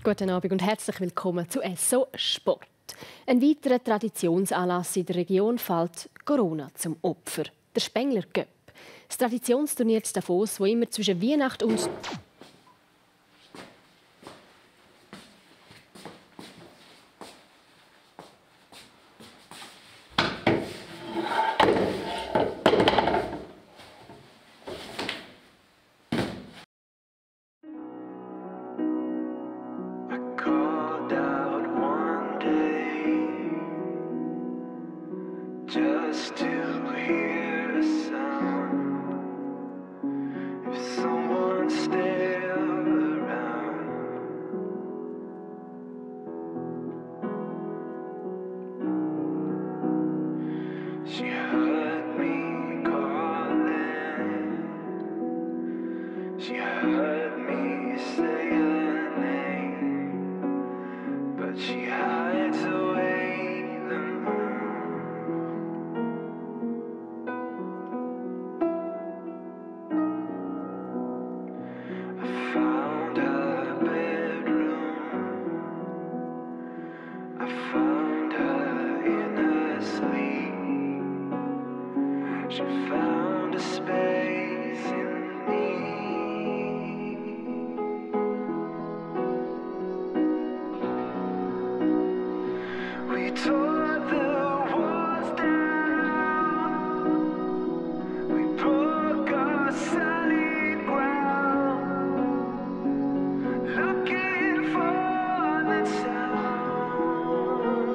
Guten Abend und herzlich willkommen zu SO Sport. Ein weiterer Traditionsanlass in der Region fällt Corona zum Opfer. Der Spengler Cup. Das Traditionsturnier zu Davos, das immer zwischen Weihnachten und just to hear a sound. If someone's still around, she heard me calling. She heard me say her name, but she hides away the moon. Found her bedroom. I found her in her sleep. She found a space in me. We tore the walls down. We broke our solid ground. Looking for that sound.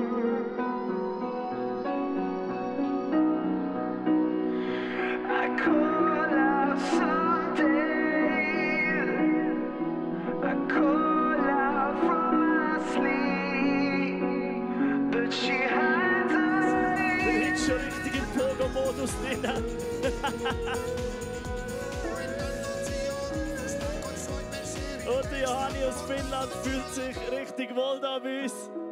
I call out someday. I call out from my sleep, but she hides away. Der ist schon richtig im Pogo-Modus drin. Und der Johanni aus Finnland fühlt sich richtig wohl da bei uns.